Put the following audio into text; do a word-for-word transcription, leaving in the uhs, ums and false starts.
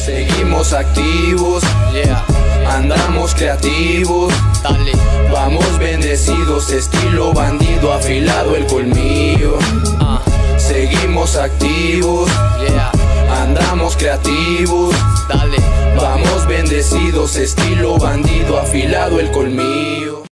Seguimos activos, Yeah, andamos creativos, dale. vamos bendecidos, estilo bandido, afilado el colmillo. Ah, Seguimos activos, yeah, andamos creativos, dale. vamos bendecidos, estilo bandido, afilado el colmillo.